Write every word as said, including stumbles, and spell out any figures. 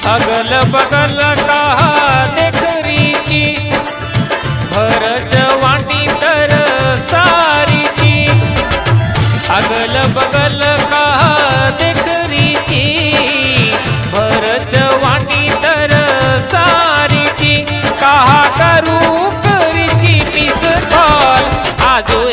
अगल बगल कहा देखरीची भरच वाटी तर सारीची अगल बगल कहा देखरीची भरच वाटी तर सारीची कहा करू करीची पिस्तौल आजू